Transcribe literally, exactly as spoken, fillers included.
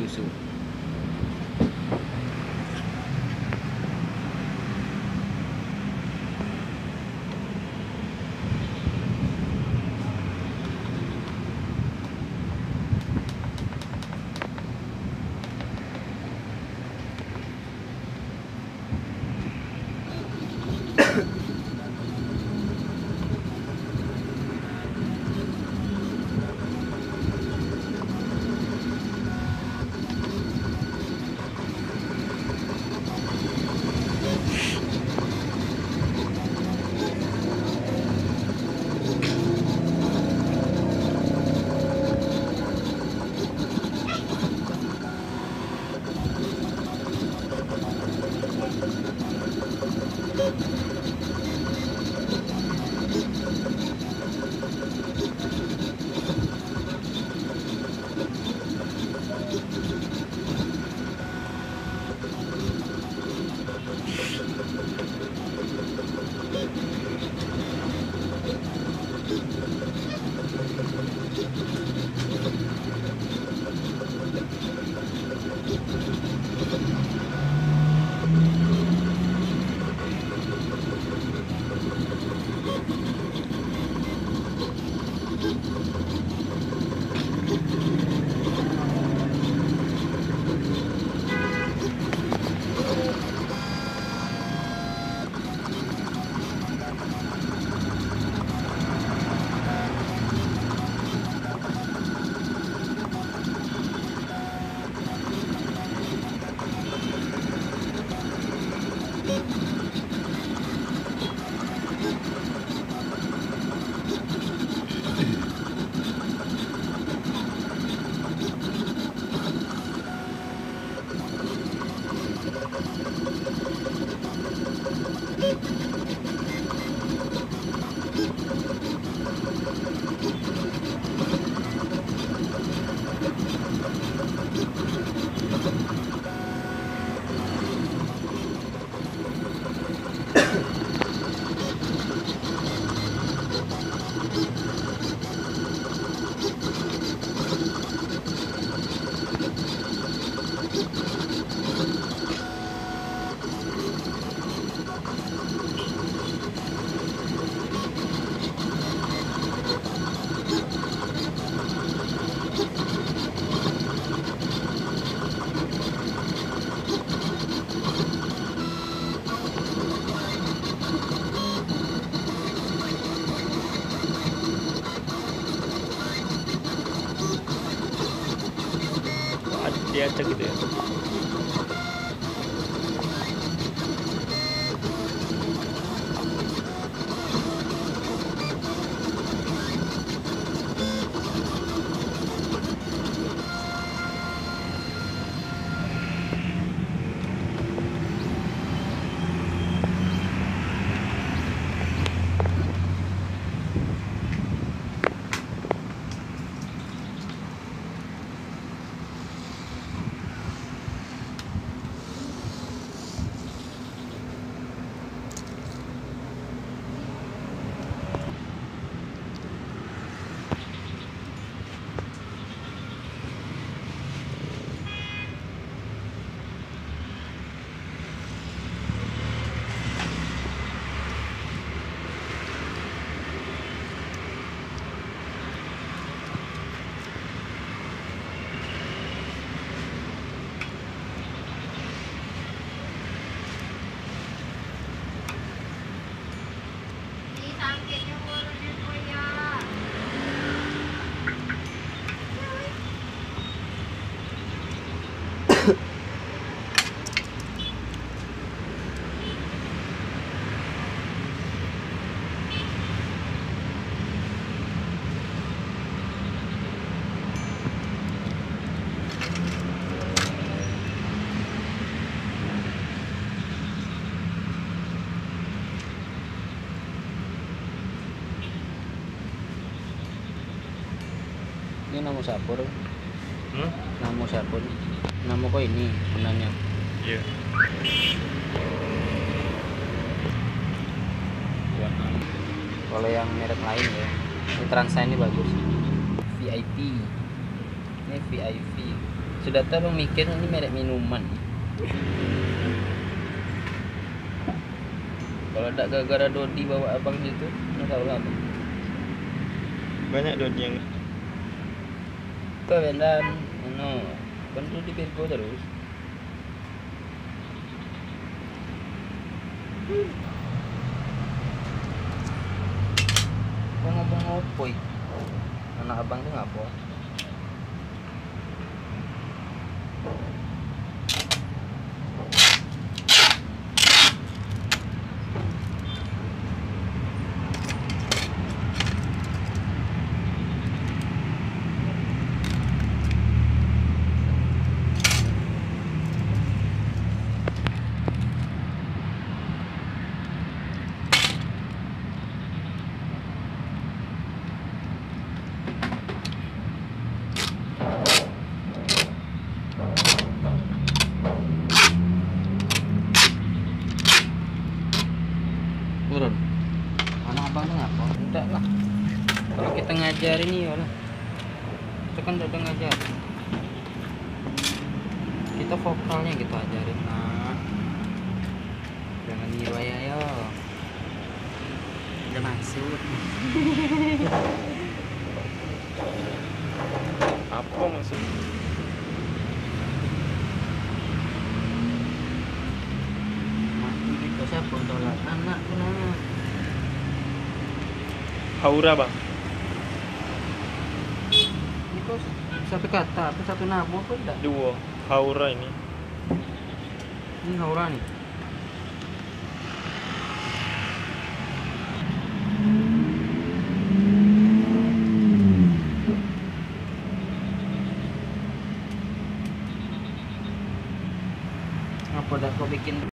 susu. Diacak gitu ya. Ini nama sabur. Hmm? Nama sabun. Nama kok ini gunanya? Iya. Warna. Kalau yang merek lain ya, ini Transa ini bagus. V I P. Ini V I P Sudah tahu mikir ini merek minuman. Kalau ada gara-gara Dodi bawa abang situ, nggak tahu lah abang. Banyak Dodi yang Kau dan no, kan tuh di Virgo terus. Kau ngomong ngopo? Anak abang tuh ngapa? Turun. Anak abang tuh ngapa? Enggak lah. Kalau kita ngajarin ya lah. Kita kan udah ngajar. Kita vokalnya kita ajarin. Nah, jangan niru ya yo. Udah maksud. apa maksud? Mati itu siapa tolak anak kenapa? Haura bang. Ini kok satu kata, apa satu nabu apa enggak? Dua. Haura ini. Ini haura nih. Apa dah kau bikin